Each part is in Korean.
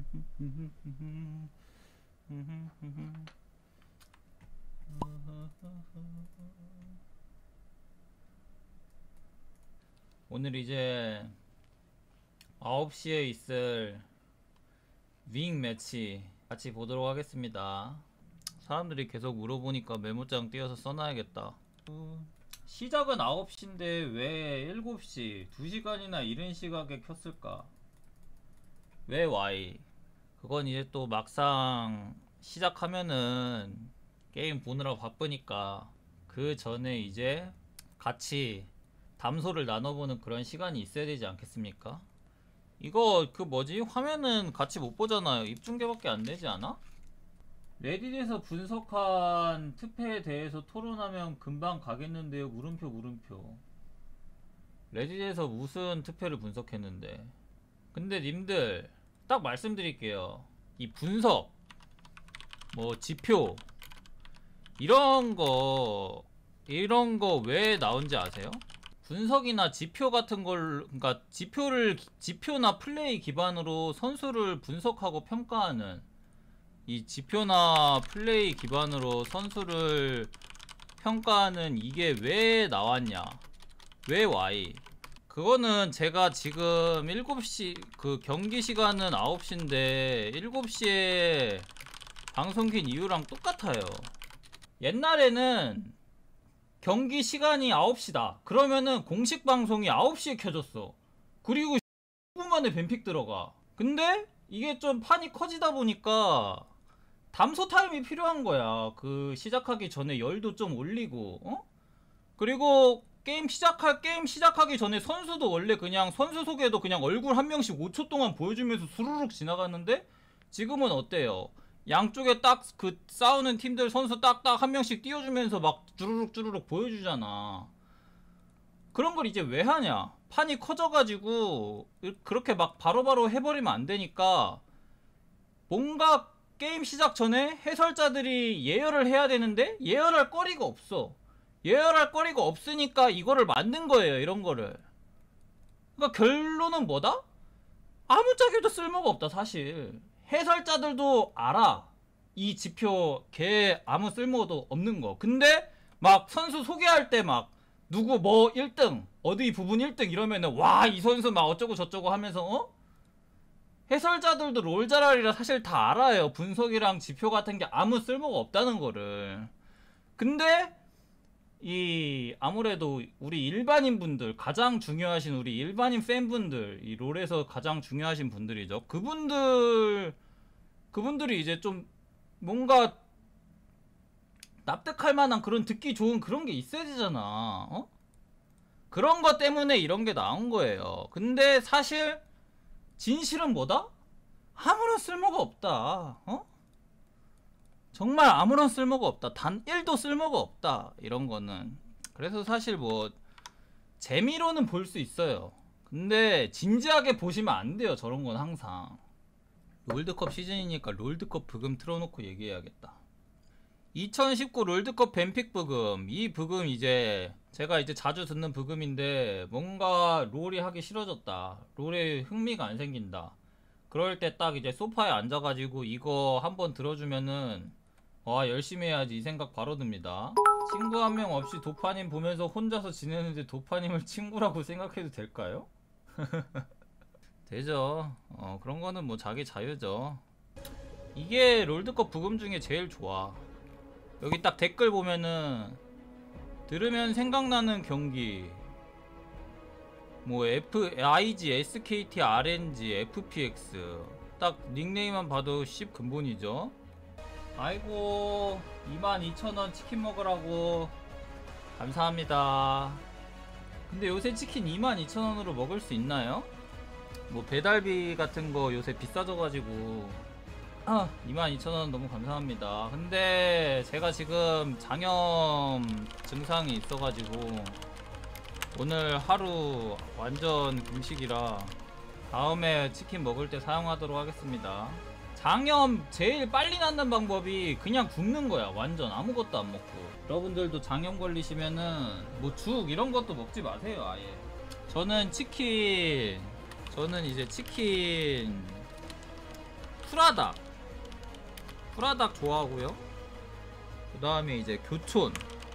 오늘 이제 9시에 있을 윙 매치 같이 보도록 하겠습니다. 사람들이 계속 물어보니까 메모장 띄어서 써놔야겠다. 시작은 9시인데 왜 7시 2시간이나 이른 시각에 켰을까? 왜 Y? 그건 이제 또 막상 시작하면은 게임 보느라 바쁘니까 그 전에 이제 같이 담소를 나눠보는 그런 시간이 있어야 되지 않겠습니까? 이거 그 뭐지? 화면은 같이 못 보잖아요. 입중계밖에 안 되지 않아? 레딧에서 분석한 특패에 대해서 토론하면 금방 가겠는데요. 물음표 물음표. 레딧에서 무슨 특패를 분석했는데? 근데 님들 딱 말씀드릴게요. 이 분석 뭐 지표 이런 거 왜 나온지 아세요? 분석이나 지표 같은 걸, 그러니까 지표나 플레이 기반으로 선수를 분석하고 평가하는, 이 지표나 플레이 기반으로 선수를 평가하는 이게 왜 나왔냐? 왜 Y? 그거는 제가 지금 7시, 그 경기 시간은 9시인데 7시에 방송 킨 이유랑 똑같아요. 옛날에는 경기 시간이 9시다. 그러면은 공식 방송이 9시에 켜졌어. 그리고 10분 만에 뱀픽 들어가. 근데 이게 좀 판이 커지다 보니까 담소 타임이 필요한 거야. 그 시작하기 전에 열도 좀 올리고, 그리고 게임 시작하기 전에 선수도 원래 그냥 선수 소개도 그냥 얼굴 한 명씩 5초 동안 보여주면서 수르륵 지나갔는데 지금은 어때요? 양쪽에 딱 그 싸우는 팀들 선수 딱딱 한 명씩 띄워주면서 막 주르륵 보여주잖아. 그런 걸 이제 왜 하냐? 판이 커져가지고 그렇게 막 바로바로 해버리면 안 되니까 뭔가 게임 시작 전에 해설자들이 예열을 해야 되는데 예열할 거리가 없어. 예열할 거리가 없으니까 이거를 만든 거예요. 이런 거를. 그러니까 결론은 뭐다? 아무짝에도 쓸모가 없다 사실. 해설자들도 알아. 이 지표 걔 아무 쓸모도 없는 거. 근데 막 선수 소개할 때 막 누구 뭐 1등 어디 부분 1등 이러면은 와 이 선수 막 어쩌고 저쩌고 하면서 해설자들도 롤자랄이라 사실 다 알아요. 분석이랑 지표 같은 게 아무 쓸모가 없다는 거를. 근데 이 아무래도 우리 일반인 분들, 가장 중요하신 우리 일반인 팬분들, 이 롤에서 가장 중요하신 분들이죠. 그분들이 이제 좀 뭔가 납득할 만한 그런 듣기 좋은 그런 게 있어야 되잖아. 그런 것 때문에 이런 게 나온 거예요. 근데 사실 진실은 뭐다? 아무런 쓸모가 없다. 정말 아무런 쓸모가 없다. 단 1도 쓸모가 없다. 이런 거는. 그래서 사실 뭐 재미로는 볼 수 있어요. 근데 진지하게 보시면 안 돼요. 저런 건 항상. 롤드컵 시즌이니까 롤드컵 브금 틀어놓고 얘기해야겠다. 2019 롤드컵 뱀픽 브금. 이 브금 이제 제가 이제 자주 듣는 브금인데 뭔가 롤이 하기 싫어졌다. 롤에 흥미가 안 생긴다. 그럴 때 딱 이제 소파에 앉아가지고 이거 한번 들어주면은 와 열심히 해야지 이 생각 바로 듭니다. 친구 한 명 없이 도파님 보면서 혼자서 지내는데 도파님을 친구라고 생각해도 될까요? 되죠. 그런 거는 뭐 자기 자유죠. 이게 롤드컵 부금 중에 제일 좋아. 여기 딱 댓글 보면은 들으면 생각나는 경기 뭐 IG, SKT, RNG, FPX 딱 닉네임만 봐도 10 근본이죠. 아이고 22,000원 치킨 먹으라고 감사합니다. 근데 요새 치킨 22,000원으로 먹을 수 있나요? 뭐 배달비 같은 거 요새 비싸져가지고 22,000원 너무 감사합니다. 근데 제가 지금 장염 증상이 있어가지고 오늘 하루 완전 금식이라 다음에 치킨 먹을 때 사용하도록 하겠습니다. 장염 제일 빨리 낫는 방법이 그냥 굶는 거야. 완전 아무것도 안 먹고. 여러분들도 장염 걸리시면은 뭐 죽 이런 것도 먹지 마세요. 아예. 저는 이제 치킨 프라닥 좋아하고요. 그 다음에 이제 교촌.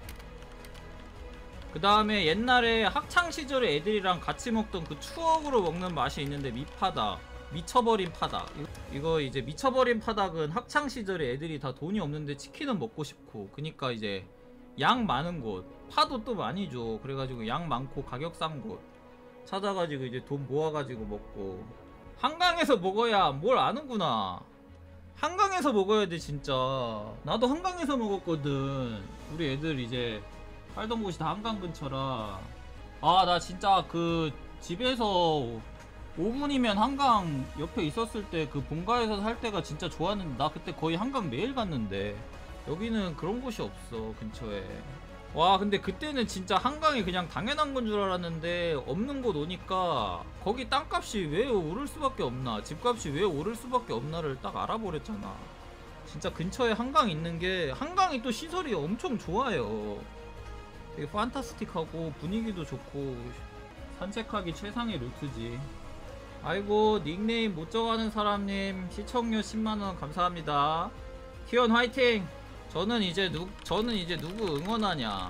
그 다음에 옛날에 학창시절에 애들이랑 같이 먹던 그 추억으로 먹는 맛이 있는데 미파닭, 미쳐버린 파닭. 이거 이제 미쳐버린 파닭은 학창시절에 애들이 다 돈이 없는데 치킨은 먹고 싶고, 그니까 이제 양 많은 곳, 파도 또 많이 줘. 그래가지고 양 많고 가격 싼 곳 찾아가지고 이제 돈 모아가지고 먹고. 한강에서 먹어야 뭘 아는구나. 한강에서 먹어야 돼 진짜. 나도 한강에서 먹었거든. 우리 애들 이제 살던 곳이 다 한강 근처라. 아, 나 진짜 그 집에서 5분이면 한강 옆에 있었을 때 그 본가에서 살 때가 진짜 좋았는데, 나 그때 거의 한강 매일 갔는데 여기는 그런 곳이 없어 근처에. 와, 근데 그때는 진짜 한강이 그냥 당연한 건 줄 알았는데 없는 곳 오니까 거기 땅값이 왜 오를 수밖에 없나, 집값이 왜 오를 수밖에 없나를 딱 알아버렸잖아. 진짜 근처에 한강 있는 게, 한강이 또 시설이 엄청 좋아요. 되게 판타스틱하고 분위기도 좋고 산책하기 최상의 루트지. 아이고, 닉네임 못 정하는 사람님 시청료 10만원 감사합니다. 티원 화이팅! 저는 이제 누구 응원하냐.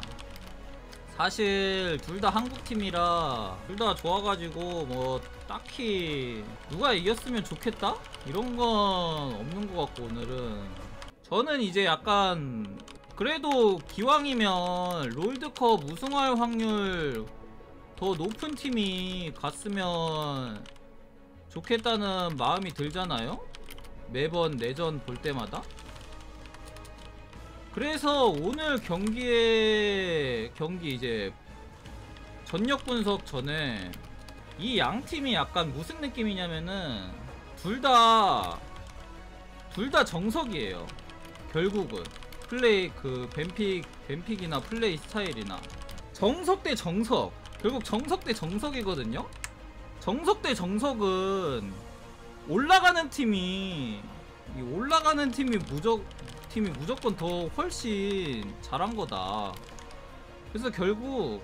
사실 둘 다 한국팀이라 둘 다 좋아가지고 뭐 딱히 누가 이겼으면 좋겠다? 이런 건 없는 것 같고, 오늘은 저는 이제 약간 그래도 기왕이면 롤드컵 우승할 확률 더 높은 팀이 갔으면 좋겠다는 마음이 들잖아요? 매번 내전 볼 때마다. 그래서 오늘 경기 이제 전력 분석 전에 이 양 팀이 약간 무슨 느낌이냐면은 둘 다 정석이에요. 결국은 플레이 그 뱀픽이나 플레이 스타일이나 정석 대 정석, 결국 정석 대 정석이거든요. 정석 대 정석은 올라가는 팀이 무조건 더 훨씬 잘한 거다. 그래서 결국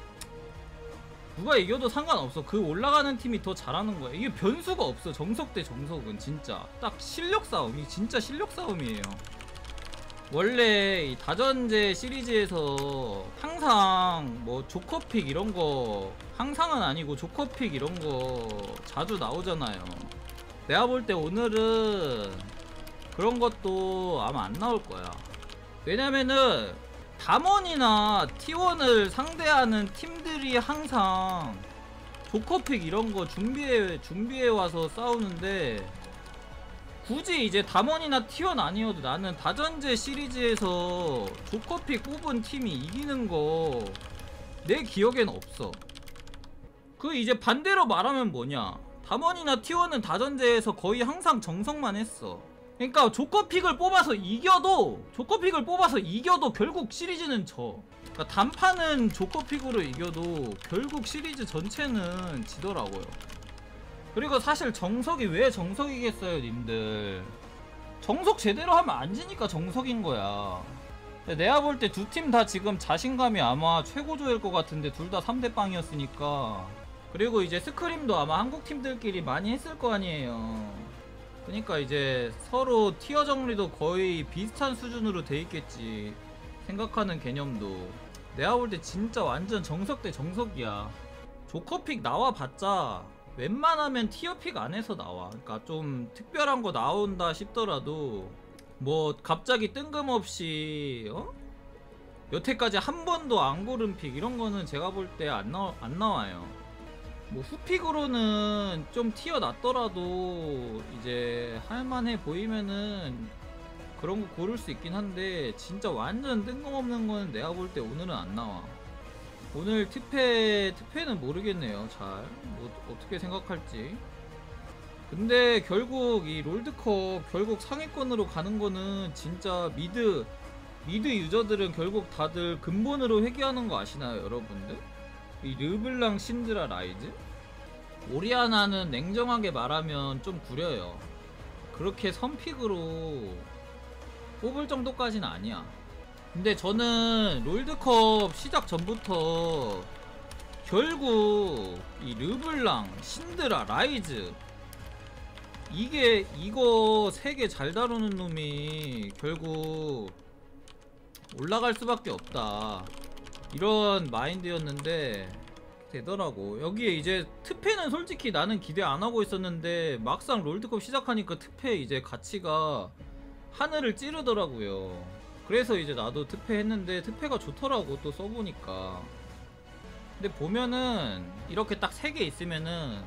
누가 이겨도 상관없어. 그 올라가는 팀이 더 잘하는 거야. 이게 변수가 없어. 정석 대 정석은 진짜 딱 실력 싸움이, 진짜 실력 싸움이에요. 원래 이 다전제 시리즈에서 항상 뭐 조커픽 이런 거, 항상은 아니고 조커픽 이런 거 자주 나오잖아요. 내가 볼 때 오늘은 그런 것도 아마 안 나올 거야. 왜냐면은 담원이나 T1을 상대하는 팀들이 항상 조커픽 이런 거 준비해 와서 싸우는데, 굳이 이제 담원이나 T1 아니어도 나는 다전제 시리즈에서 조커픽 뽑은 팀이 이기는 거 내 기억엔 없어. 그 이제 반대로 말하면 뭐냐, 담원이나 T1은 다전제에서 거의 항상 정석만 했어. 그러니까 조커픽을 뽑아서 이겨도 결국 시리즈는 져. 그러니까 단판은 조커픽으로 이겨도 결국 시리즈 전체는 지더라고요. 그리고 사실 정석이 왜 정석이겠어요 님들. 정석 제대로 하면 안 지니까 정석인 거야. 내가 볼 때 두 팀 다 지금 자신감이 아마 최고조일 것 같은데, 둘 다 3대 빵이었으니까. 그리고 이제 스크림도 아마 한국 팀들끼리 많이 했을 거 아니에요. 그러니까 이제 서로 티어 정리도 거의 비슷한 수준으로 돼 있겠지. 생각하는 개념도. 내가 볼 때 진짜 완전 정석 대 정석이야. 조커픽 나와봤자 웬만하면 티어픽 안에서 나와. 그러니까 좀 특별한 거 나온다 싶더라도 뭐 갑자기 뜬금없이 여태까지 한 번도 안 고른 픽 이런 거는 제가 볼 때 안 나와요. 뭐 후픽으로는 좀 티어 났더라도 이제 할만해 보이면은 그런 거 고를 수 있긴 한데, 진짜 완전 뜬금없는 거는 내가 볼 때 오늘은 안 나와. 오늘 특패는 모르겠네요. 잘 뭐 어떻게 생각할지. 근데 결국 이 롤드컵 결국 상위권으로 가는 거는 진짜 미드 유저들은 결국 다들 근본으로 회귀하는 거 아시나요 여러분들? 이 르블랑, 신드라, 라이즈? 오리아나는 냉정하게 말하면 좀 구려요. 그렇게 선픽으로 뽑을 정도까지는 아니야. 근데 저는 롤드컵 시작 전부터 결국 이 르블랑, 신드라, 라이즈 이거 3개 잘 다루는 놈이 결국 올라갈 수밖에 없다, 이런 마인드였는데 되더라고. 여기에 이제 트페는 솔직히 나는 기대 안 하고 있었는데 막상 롤드컵 시작하니까 트페 이제 가치가 하늘을 찌르더라고요. 그래서 이제 나도 트페 했는데 트페가 좋더라고, 또 써보니까. 근데 보면은 이렇게 딱 3개 있으면은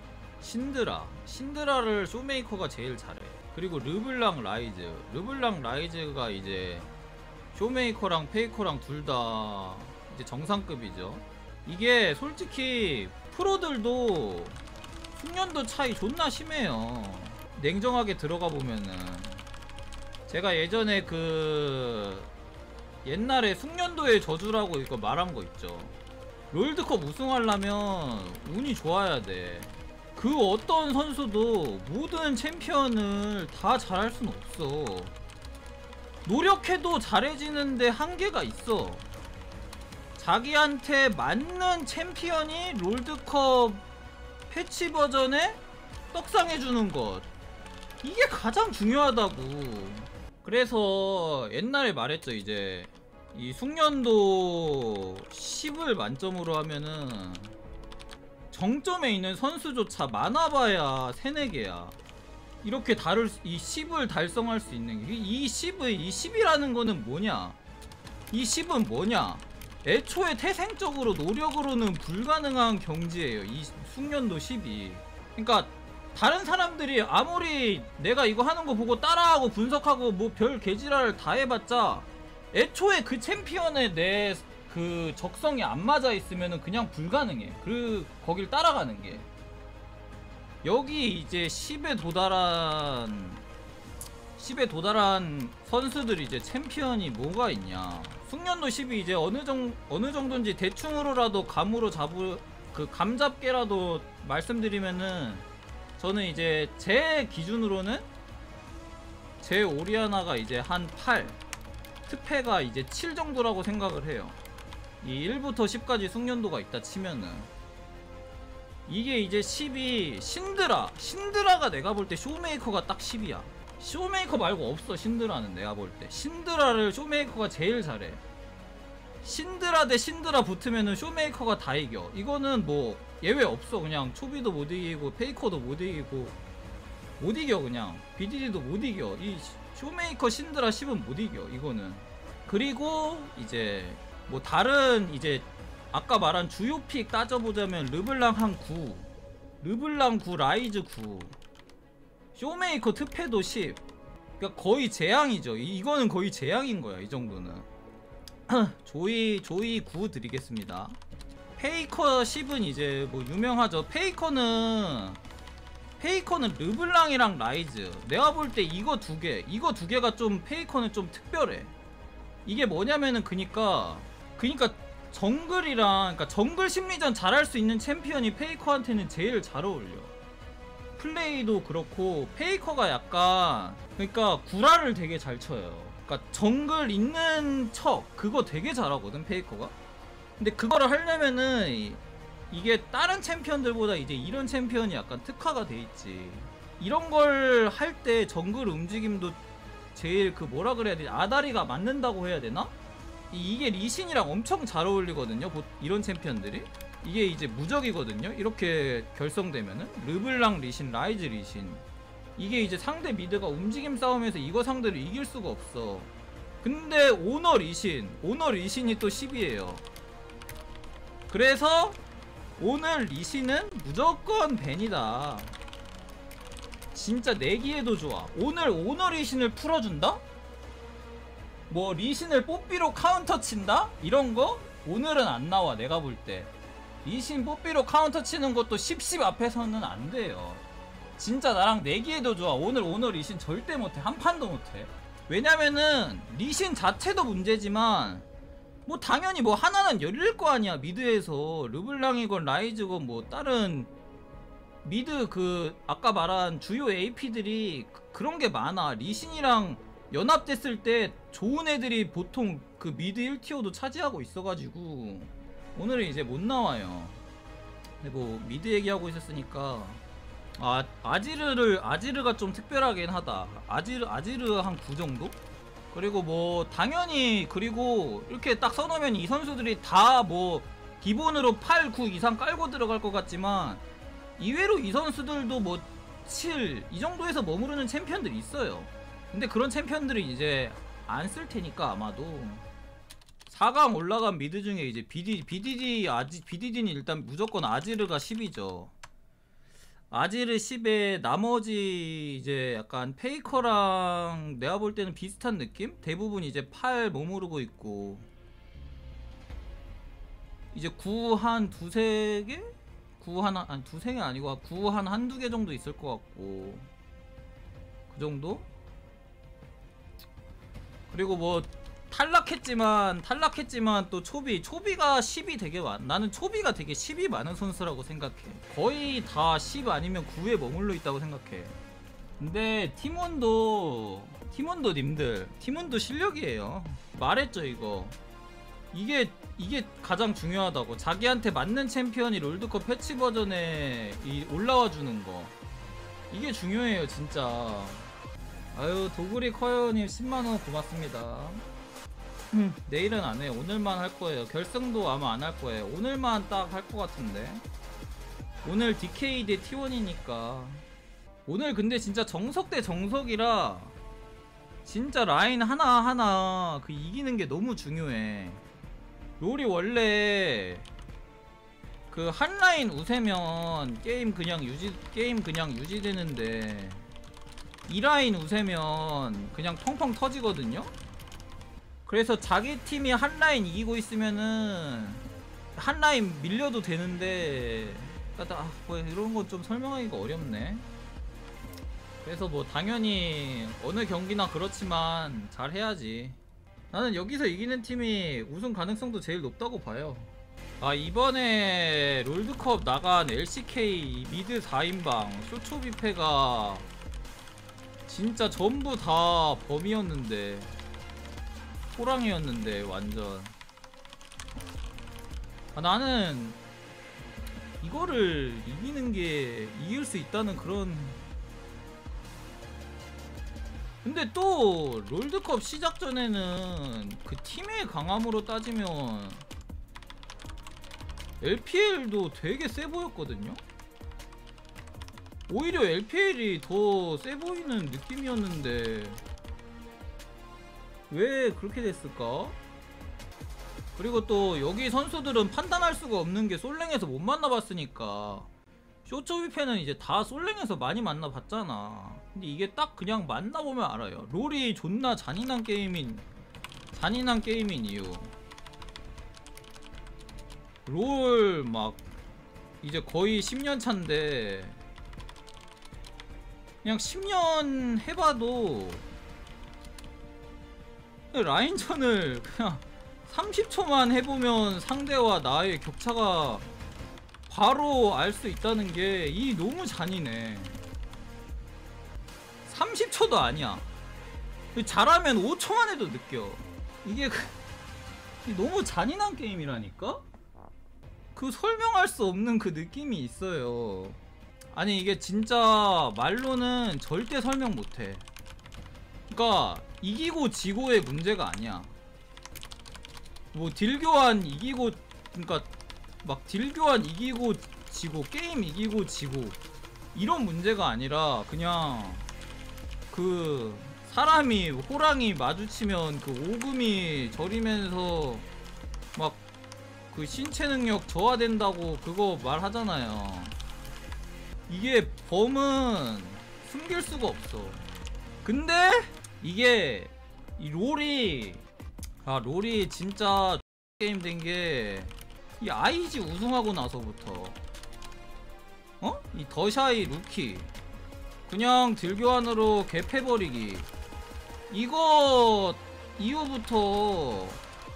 신드라를 쇼메이커가 제일 잘해. 그리고 르블랑 라이즈가 이제 쇼메이커랑 페이커랑 둘 다 이제 정상급이죠. 이게 솔직히 프로들도 숙련도 차이 존나 심해요. 냉정하게 들어가 보면은. 제가 예전에 그 옛날에 숙련도의 저주라고 이거 말한 거 있죠. 롤드컵 우승하려면 운이 좋아야 돼. 그 어떤 선수도 모든 챔피언을 다 잘할 순 없어. 노력해도 잘해지는데 한계가 있어. 자기한테 맞는 챔피언이 롤드컵 패치 버전에 떡상해주는 것, 이게 가장 중요하다고. 그래서 옛날에 말했죠. 이제 이 숙련도 10을 만점으로 하면은 정점에 있는 선수조차 많아봐야 3, 4개야 이렇게 이 10을 달성할 수 있는 게. 이 10이라는 거는 뭐냐, 이 10은 뭐냐, 애초에 태생적으로 노력으로는 불가능한 경지예요, 이 숙련도 10이. 그러니까 다른 사람들이 아무리 내가 이거 하는 거 보고 따라하고 분석하고 뭐 별 개지랄 다 해봤자 애초에 그 챔피언의 내 그 적성이 안 맞아 있으면은 그냥 불가능해. 거길 따라가는 게. 여기 이제 10에 도달한 선수들이 이제 챔피언이 뭐가 있냐. 숙련도 10이 이제 어느 정도인지 대충으로라도 감잡게라도 말씀드리면은, 저는 이제 제 기준으로는 제 오리아나가 이제 한 8, 트페가 이제 7 정도라고 생각을 해요. 이 1부터 10까지 숙련도가 있다 치면은. 이게 이제 10이 신드라가 내가 볼 때 쇼메이커가 딱 10이야. 쇼메이커 말고 없어, 신드라는. 내가 볼 때 신드라를 쇼메이커가 제일 잘해. 신드라 대 신드라 붙으면은 쇼메이커가 다 이겨. 이거는 뭐 예외 없어. 그냥 초비도 못 이기고 페이커도 못 이기고 못 이겨. 그냥 BDD도 못 이겨. 이 쇼메이커 신드라 10은 못 이겨, 이거는. 그리고 이제 뭐 다른 이제 아까 말한 주요 픽 따져보자면 르블랑 한 9, 르블랑 9, 라이즈 9, 쇼메이커 트페도 10. 그러니까 거의 재앙이죠. 이거는 거의 재앙인 거야, 이 정도는. 조이 9 드리겠습니다. 페이커 10은 이제 뭐 유명하죠. 페이커는 르블랑이랑 라이즈. 내가 볼 때 이거 두 개가 좀 페이커는 좀 특별해. 이게 뭐냐면은 그니까 그러니까 정글 심리전 잘할 수 있는 챔피언이 페이커한테는 제일 잘 어울려. 플레이도 그렇고 페이커가 약간 그러니까 구라를 되게 잘 쳐요. 그러니까 정글 있는 척 그거 되게 잘하거든, 페이커가. 근데 그거를 하려면은 이게 다른 챔피언들보다 이제 이런 챔피언이 약간 특화가 돼 있지. 이런 걸 할 때 정글 움직임도 제일 그 뭐라 그래야 되지? 아다리가 맞는다고 해야 되나? 이게 리신이랑 엄청 잘 어울리거든요, 이런 챔피언들이. 이게 이제 무적이거든요, 이렇게 결성되면은. 르블랑 리신, 라이즈 리신. 이게 이제 상대 미드가 움직임 싸움에서 이거 상대를 이길 수가 없어. 근데 오너 리신이 또 10이에요. 그래서 오늘 리신은 무조건 벤이다. 진짜 내기에도 좋아. 오늘 오너 리신을 풀어준다? 뭐 리신을 뽀삐로 카운터 친다? 이런거 오늘은 안 나와. 내가 볼때 리신 뽀삐로 카운터 치는 것도 10 앞에서는 안 돼요. 진짜 나랑 내기에도 좋아. 오늘 오너 리신 절대 못해. 한 판도 못해. 왜냐면은 리신 자체도 문제지만 뭐 당연히 뭐 하나는 열릴 거 아니야, 미드에서. 르블랑이건 라이즈건 뭐 다른 미드 그 아까 말한 주요 AP들이 그런 게 많아. 리신이랑 연합됐을 때 좋은 애들이 보통 그 미드 1티어도 차지하고 있어가지고 오늘은 이제 못 나와요. 근데 뭐 미드 얘기하고 있었으니까 아지르가 좀 특별하긴 하다. 아지르 한 9 정도? 그리고 뭐 당연히 그리고 이렇게 딱 써놓으면 이 선수들이 다 뭐 기본으로 8, 9 이상 깔고 들어갈 것 같지만 이외로 이 선수들도 뭐 7 이 정도에서 머무르는 챔피언들이 있어요. 근데 그런 챔피언들이 이제 안 쓸 테니까 아마도 4강 올라간 미드 중에 이제 BDD는 일단 무조건 아지르가 10이죠. 아지르 10에 나머지 이제 약간 페이커랑 내가 볼 때는 비슷한 느낌? 대부분 이제 8 머무르고 있고 이제 9 한 두세 개? 9 하나 아니 두세 개 아니고 9 한 한두 개 정도 있을 것 같고 그 정도? 그리고 뭐 탈락했지만 또 초비가 10이 되게 나는 초비가 되게 10이 많은 선수라고 생각해. 거의 다 10 아니면 9에 머물러 있다고 생각해. 근데 팀원도 님들 팀원도 실력이에요. 말했죠 이거. 이게 가장 중요하다고. 자기한테 맞는 챔피언이 롤드컵 패치 버전에 올라와 주는 거. 이게 중요해요 진짜. 아유 도구리 커요님 10만원 고맙습니다. 내일은 안해요. 오늘만 할거예요. 결승도 아마 안 할거예요. 오늘만 딱 할 것 같은데. 오늘 DK 대 T1이니까 오늘 근데 진짜 정석 대 정석이라 진짜 라인 하나하나 그 이기는게 너무 중요해. 롤이 원래 그 한 라인 우세면 게임 그냥 유지되는데 이 라인 우세면 그냥 펑펑 터지거든요. 그래서 자기 팀이 한 라인 이기고 있으면은 한 라인 밀려도 되는데 뭐 이런 건 좀 설명하기가 어렵네. 그래서 뭐 당연히 어느 경기나 그렇지만 잘 해야지. 나는 여기서 이기는 팀이 우승 가능성도 제일 높다고 봐요. 이번에 롤드컵 나간 LCK 미드 4인방 쇼초비페가 진짜 전부 다 범이었는데 호랑이였는데 완전. 나는 이거를 이길 수 있다는 그런. 근데 또 롤드컵 시작 전에는 그 팀의 강함으로 따지면 LPL도 되게 세 보였거든요. 오히려 LPL이 더 세 보이는 느낌이었는데 왜 그렇게 됐을까? 그리고 또 여기 선수들은 판단할 수가 없는 게 솔랭에서 못 만나봤으니까. 쇼초비페는 이제 다 솔랭에서 많이 만나봤잖아. 근데 이게 딱 그냥 만나보면 알아요. 롤이 존나 잔인한 게임인 이유. 롤 막 이제 거의 10년 차인데 그냥 10년 해봐도 라인전을 그냥 30초만 해보면 상대와 나의 격차가 바로 알 수 있다는 게 너무 잔인해. 30초도 아니야. 잘하면 5초만 해도 느껴. 이게 너무 잔인한 게임이라니까? 그 설명할 수 없는 그 느낌이 있어요. 아니 이게 진짜 말로는 절대 설명 못해. 그니까 이기고 지고의 문제가 아니야. 뭐 딜교환 이기고 그니까 막 딜교환 이기고 지고 게임 이기고 지고 이런 문제가 아니라 그냥 그 사람이 호랑이 마주치면 그 오금이 저리면서 막 그 신체 능력 저하된다고 그거 말하잖아요. 이게 범은 숨길 수가 없어. 근데 이게 이 롤이 진짜 게임 된 게 이 IG 우승하고 나서부터 이 더샤이 루키 그냥 딜교환으로 개패버리기 이거 이후부터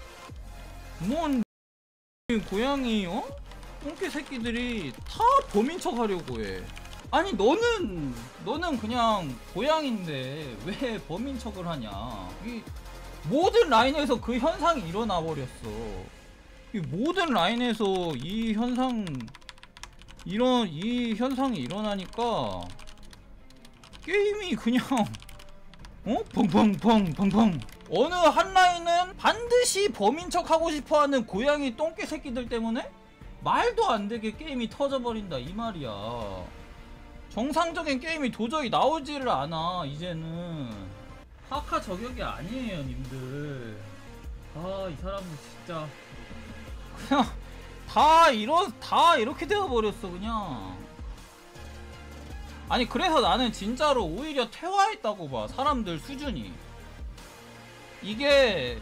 뭔 고양이 똥개 새끼들이 다 범인 척 하려고 해. 아니 너는 그냥 고양인데 왜 범인 척을 하냐. 이 모든 라인에서 그 현상이 일어나 버렸어. 이 모든 라인에서 이 현상 이런 이 현상이 일어나니까 게임이 그냥 펑펑펑 펑펑. 어느 한 라인은 반드시 범인척 하고 싶어하는 고양이 똥개 새끼들 때문에 말도 안 되게 게임이 터져버린다 이 말이야. 정상적인 게임이 도저히 나오지를 않아 이제는. 하카 저격이 아니에요 님들. 아 이 사람은 진짜 그냥 다 이렇게 되어버렸어 그냥. 아니 그래서 나는 진짜로 오히려 퇴화했다고 봐 사람들 수준이. 이게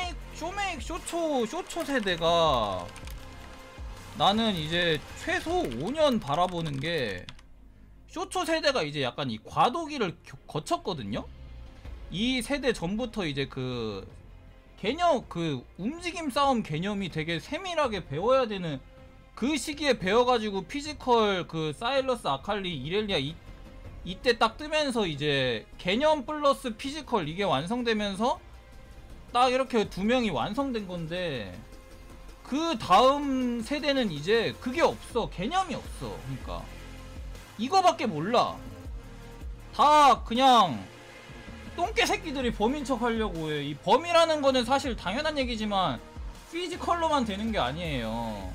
쇼초 세대가 나는 이제 최소 5년 바라보는 게 쇼초 세대가 이제 약간 이 과도기를 거쳤거든요. 이 세대 전부터 이제 그 개념 그 움직임 싸움 개념이 되게 세밀하게 배워야 되는 그 시기에 배워가지고 피지컬 그 사일러스 아칼리 이렐리아 이때 딱 뜨면서 이제 개념 플러스 피지컬 이게 완성되면서 딱 이렇게 두 명이 완성된 건데 그 다음 세대는 이제 그게 없어. 개념이 없어. 그러니까 이거밖에 몰라. 다 그냥 똥개 새끼들이 범인 척 하려고 해. 이 범이라는 거는 사실 당연한 얘기지만 피지컬로만 되는 게 아니에요.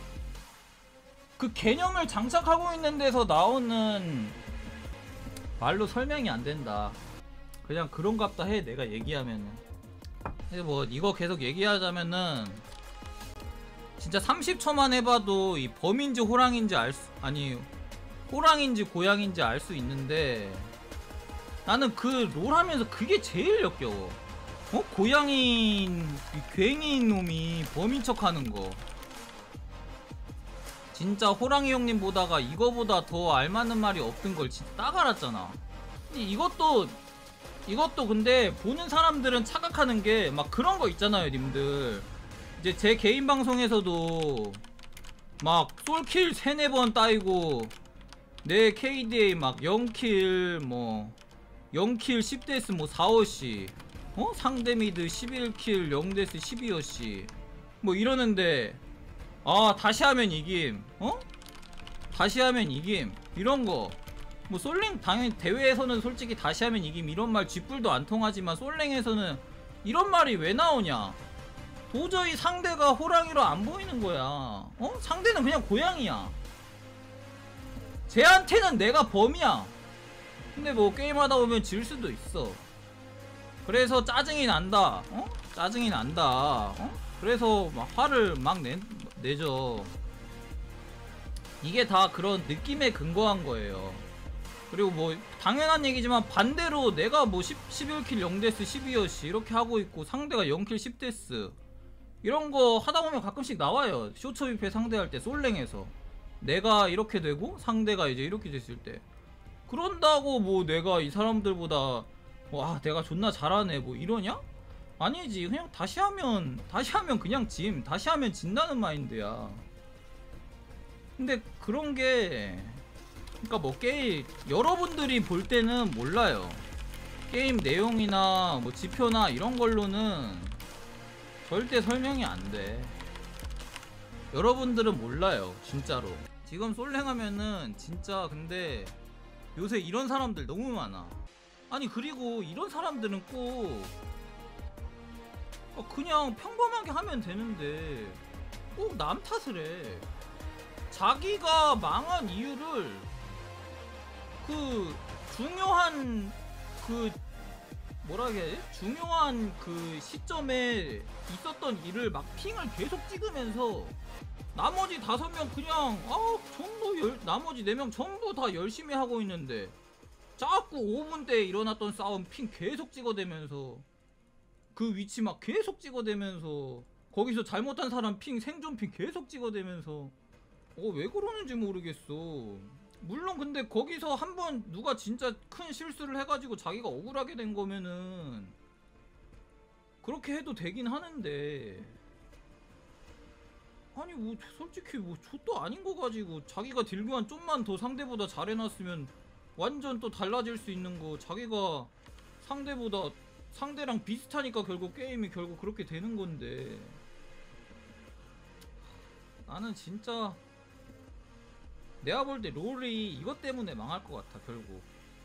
그 개념을 장착하고 있는 데서 나오는 말로 설명이 안 된다. 그냥 그런갑다 해 내가 얘기하면은. 근데 뭐 이거 계속 얘기하자면은 진짜 30초만 해봐도 이 범인지 호랑인지 아니 호랑인지 고양인지 알 수 있는데 나는 그 롤 하면서 그게 제일 역겨워. 고양인 괜히 놈이 범인 척 하는 거. 진짜 호랑이 형님 보다가 이거보다 더 알맞는 말이 없던 걸 진짜 딱 알았잖아. 이것도 근데 보는 사람들은 착각하는 게 막 그런 거 있잖아요 님들. 이제 제 개인 방송에서도 막 솔킬 3-4번 따이고 내 KDA 막 0킬 뭐 0킬 10데스 뭐 4어씨 상대 미드 11킬 0데스 12어씨 뭐 이러는데 아 다시 하면 이김 다시 하면 이김 이런거 뭐 솔랭 당연히 대회에서는 솔직히 다시 하면 이김 이런 말 쥐뿔도 안 통하지만 솔랭에서는 이런 말이 왜 나오냐. 도저히 상대가 호랑이로 안 보이는 거야. 상대는 그냥 고양이야. 쟤한테는 내가 범이야. 근데 뭐 게임하다 보면 질 수도 있어. 그래서 짜증이 난다. 짜증이 난다. 그래서 막 화를 막 내죠. 이게 다 그런 느낌에 근거한 거예요. 그리고 뭐 당연한 얘기지만 반대로 내가 뭐 11킬 0데스 12어씨 이렇게 하고 있고 상대가 0킬 10데스 이런 거 하다 보면 가끔씩 나와요. 쇼초비페 상대할 때 솔랭에서 내가 이렇게 되고 상대가 이제 이렇게 됐을 때 그런다고 뭐 내가 이 사람들보다 와 내가 존나 잘하네 뭐 이러냐? 아니지. 그냥 다시 하면 그냥 다시 하면 진다는 마인드야. 근데 그런 게 그러니까 뭐 게임 여러분들이 볼 때는 몰라요. 게임 내용이나 뭐 지표나 이런 걸로는 절대 설명이 안 돼. 여러분들은 몰라요 진짜로. 지금 솔랭하면은 진짜 근데 요새 이런 사람들 너무 많아. 아니 그리고 이런 사람들은 꼭 그냥 평범하게 하면 되는데 꼭 남 탓을 해. 자기가 망한 이유를 그 중요한 그 뭐라 해야 돼? 중요한 그 시점에 있었던 일을 막 핑을 계속 찍으면서 나머지 5명 그냥 전부 나머지 4명 전부 다 열심히 하고 있는데 자꾸 5분 때 일어났던 싸움 핑 계속 찍어대면서 그 위치 막 계속 찍어대면서 거기서 잘못한 사람 핑 생존 핑 계속 찍어대면서 왜 그러는지 모르겠어. 물론 근데 거기서 한번 누가 진짜 큰 실수를 해가지고 자기가 억울하게 된 거면은 그렇게 해도 되긴 하는데 아니 뭐 솔직히 뭐 좆도 아닌 거 가지고 자기가 딜교환 좀만 더 상대보다 잘해놨으면 완전 또 달라질 수 있는 거. 자기가 상대랑 비슷하니까 결국 게임이 결국 그렇게 되는 건데 나는 진짜 내가 볼 때 롤이 이것 때문에 망할 것 같아 결국.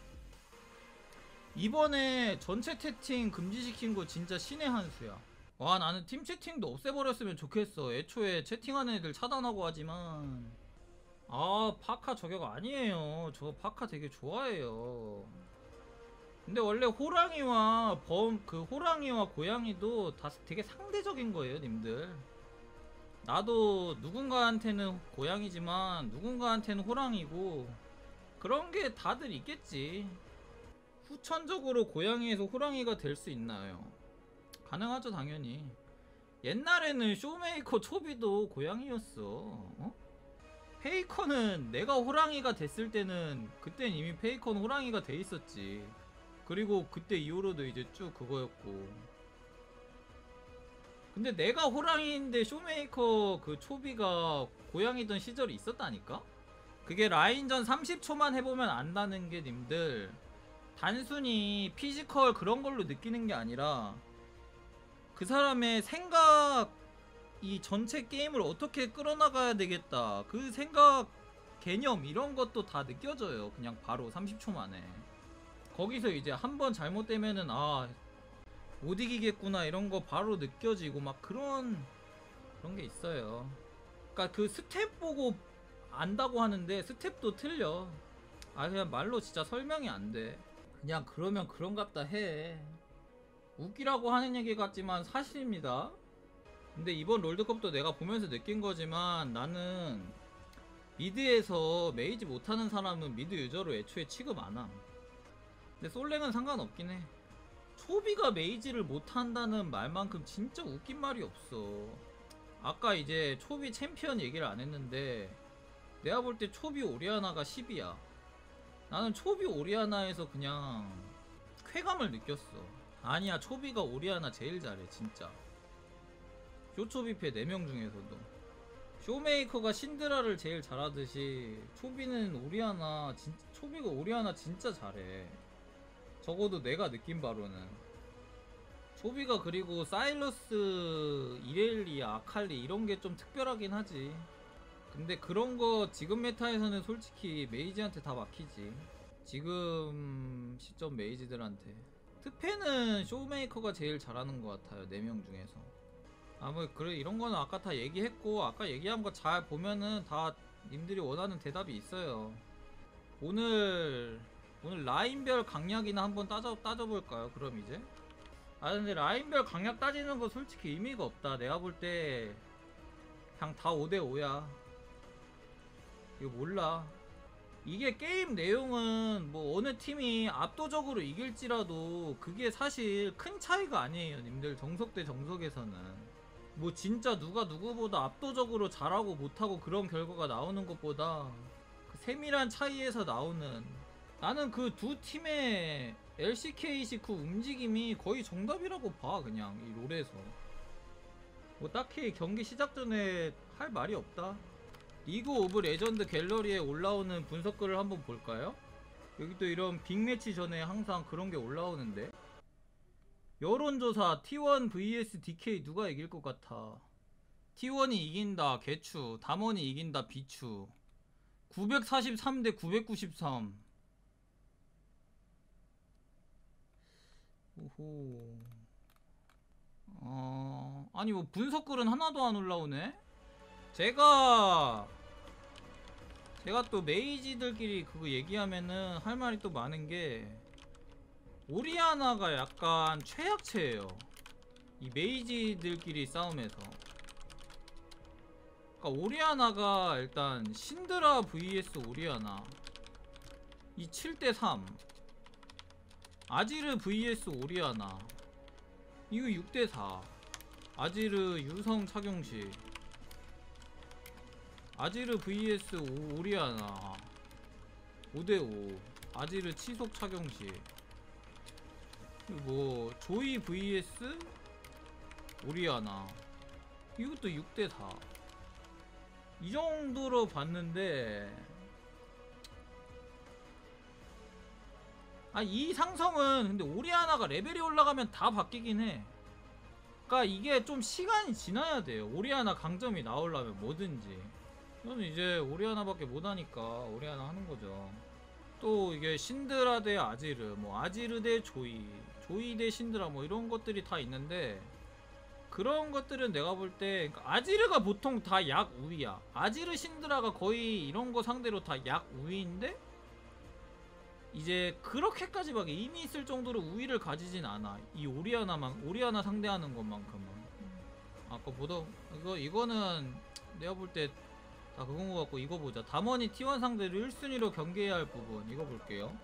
이번에 전체 채팅 금지시킨 거 진짜 신의 한 수야. 와 나는 팀 채팅도 없애버렸으면 좋겠어. 애초에 채팅하는 애들 차단하고 하지만 아 파카 저격 아니에요. 저 파카 되게 좋아해요. 근데 원래 호랑이와 호랑이와 고양이도 다 되게 상대적인 거예요 님들. 나도 누군가한테는 고양이지만 누군가한테는 호랑이고 그런 게 다들 있겠지. 후천적으로 고양이에서 호랑이가 될 수 있나요? 가능하죠 당연히. 옛날에는 쇼메이커 초비도 고양이였어. 어? 페이커는 내가 호랑이가 됐을 때는 그땐 이미 페이커는 호랑이가 돼 있었지. 그리고 그때 이후로도 이제 쭉 그거였고. 근데 내가 호랑이인데 쇼메이커 그 초비가 고양이던 시절이 있었다니까? 그게 라인전 30초만 해보면 안다는 게 님들 단순히 피지컬 그런 걸로 느끼는 게 아니라 그 사람의 생각, 이 전체 게임을 어떻게 끌어나가야 되겠다 그 생각 개념 이런 것도 다 느껴져요. 그냥 바로 30초 만에. 거기서 이제 한번 잘못되면은 아 못 이기겠구나 이런 거 바로 느껴지고 막 그런 게 있어요. 그러니까 그 스텝 보고 안다고 하는데 스텝도 틀려. 아 그냥 말로 진짜 설명이 안 돼. 그냥 그러면 그런갑다 해. 웃기라고 하는 얘기 같지만 사실입니다. 근데 이번 롤드컵도 내가 보면서 느낀 거지만 나는 미드에서 메이지 못하는 사람은 미드 유저로 애초에 취급 안함. 근데 솔랭은 상관없긴 해. 초비가 메이지를 못한다는 말만큼 진짜 웃긴 말이 없어. 아까 이제 초비 챔피언 얘기를 안 했는데 내가 볼 때 초비 오리아나가 10이야 나는 초비 오리아나에서 그냥 쾌감을 느꼈어. 아니야 초비가 오리아나 제일 잘해 진짜. 쇼초비패 4명 중에서도 쇼메이커가 신드라를 제일 잘하듯이 초비는 초비가 오리아나 진짜 잘해. 적어도 내가 느낀 바로는. 초비가 그리고 사일러스, 이렐리아, 아칼리 이런게 좀 특별하긴 하지. 근데 그런거 지금 메타에서는 솔직히 메이지한테 다 막히지. 지금 시점 메이지들한테. 특패는 쇼메이커가 제일 잘하는 것 같아요 4명 중에서. 뭐 그래 이런거는 아까 다 얘기했고 아까 얘기한 거 잘 보면은 다 님들이 원하는 대답이 있어요. 오늘 라인별 강약이나 한번 따져볼까요 그럼 이제? 근데 라인별 강약 따지는 거 솔직히 의미가 없다. 내가 볼 때 그냥 다 5대5야 이거 몰라. 이게 게임 내용은 뭐 어느 팀이 압도적으로 이길지라도 그게 사실 큰 차이가 아니에요 님들. 정석 대 정석에서는 뭐 진짜 누가 누구보다 압도적으로 잘하고 못하고 그런 결과가 나오는 것보다 그 세밀한 차이에서 나오는, 나는 그 두 팀의 LCK 그 움직임이 거의 정답이라고 봐. 그냥 이 롤에서 뭐 딱히 경기 시작 전에 할 말이 없다. 리그 오브 레전드 갤러리에 올라오는 분석글을 한번 볼까요? 여기 또 이런 빅매치 전에 항상 그런 게 올라오는데, 여론조사 T1 vs DK 누가 이길 것 같아? T1이 이긴다 개추, 담원이 이긴다 비추. 943 대 993. 오호. 아니 뭐 분석글은 하나도 안 올라오네? 제가 또 메이지들끼리 그거 얘기하면은 할 말이 또 많은 게, 오리아나가 약간 최약체예요 이 메이지들끼리 싸움에서. 그러니까 오리아나가 일단 신드라 vs 오리아나 이 7대3, 아지르 vs 오리아나 이거 6대4, 아지르 유성 착용시, 아지르 vs 오리아나 5대5, 아지르 치속 착용시. 뭐 조이 vs 오리아나 이것도 6대4. 이 정도로 봤는데 이 상성은 근데 오리아나가 레벨이 올라가면 다 바뀌긴 해. 그니까 이게 좀 시간이 지나야 돼요 오리아나 강점이 나오려면 뭐든지. 저는 이제 오리아나밖에 못하니까 오리아나 하는거죠. 또 이게 신드라 대 아지르, 뭐 아지르 대 조이, 조이 대 신드라, 뭐 이런 것들이 다 있는데, 그런 것들은 내가 볼 때 그러니까 아지르가 보통 다 약 우위야. 아지르 신드라가 거의 이런 거 상대로 다 약 우위인데, 이제 그렇게까지 막 의미 있을 정도로 우위를 가지진 않아. 이 오리아나 상대하는 것만큼은. 아까 보다 이거는 내가 볼 때 다 그건 것 같고, 이거 보자. 담원이 T1 상대로 1순위로 경계해야 할 부분, 이거 볼게요.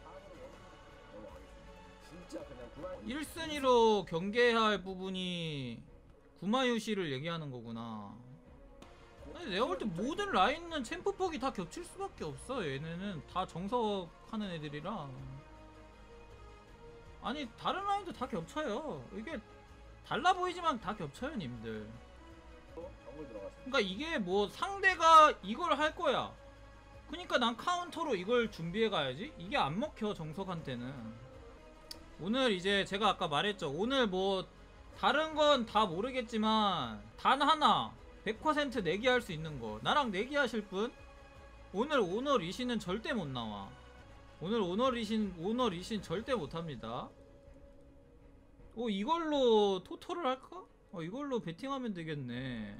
1순위로 경계해야 할 부분이 구마유시를 얘기하는 거구나. 아니, 내가 볼 때 모든 라인은 챔프퍽이 다 겹칠 수밖에 없어. 얘네는 다 정석하는 애들이라. 아니 다른 라인도 다 겹쳐요. 이게 달라 보이지만 다 겹쳐요 님들. 그러니까 이게 뭐 상대가 이걸 할 거야. 그니까 난 카운터로 이걸 준비해 가야지. 이게 안 먹혀 정석한테는. 오늘 이제 제가 아까 말했죠. 오늘 뭐 다른 건 다 모르겠지만 단 하나 100% 내기할 수 있는 거, 나랑 내기하실 분? 오늘 오너 리신은 절대 못 나와. 오늘 오너 리신 절대 못합니다. 이걸로 토토를 할까? 이걸로 베팅하면 되겠네.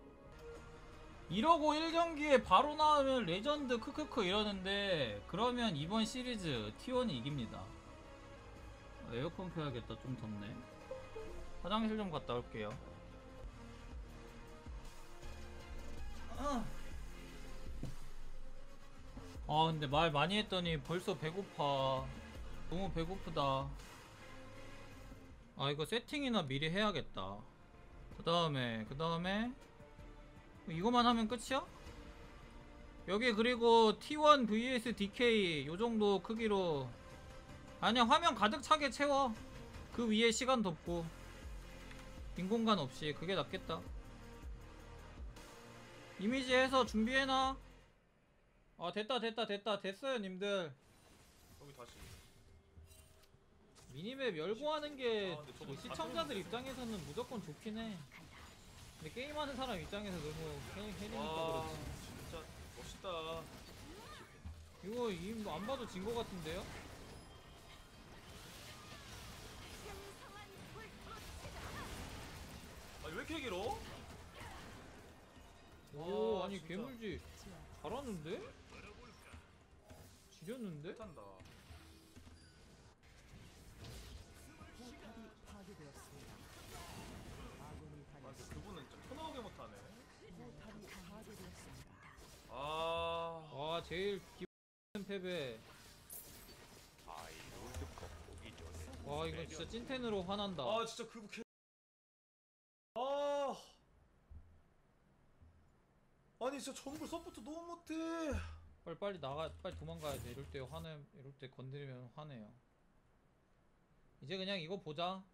이러고 1경기에 바로 나오면 레전드 크크크 이러는데, 그러면 이번 시리즈 T1이 이깁니다. 에어컨 켜야겠다. 좀 덥네. 화장실 좀 갔다 올게요. 근데 말 많이 했더니 벌써 배고파. 너무 배고프다. 이거 세팅이나 미리 해야겠다. 그 다음에 이거만 하면 끝이야? 여기 그리고 T1 vs DK 요정도 크기로, 아니야 화면 가득 차게 채워. 그 위에 시간 덮고 빈 공간 없이. 그게 낫겠다. 이미지 해서 준비해놔. 됐어요 님들. 여기 다시. 미니맵 열고 하는 게 근데 저거 뭐 시청자들 입장에서는 무조건 좋긴 해. 근데 게임하는 사람 입장에서 너무 해리니까 와, 그렇지. 진짜 멋있다. 이거 안 봐도 진 거 같은데요? 아니 왜 이렇게 길어? 오, 아니 진짜. 괴물지 잘하는데? 지렸는데? 탄다. 근데 그분은 진짜 코 나오게 못하네. 제일 기분 패배. 와, 이거 진짜 찐텐으로 화난다. 진짜 그분 아니 진짜 정글 서포트 너무 못해. 빨리 나가, 빨리 도망가야지. 이럴 때 건드리면 화내요. 이제 그냥 이거 보자.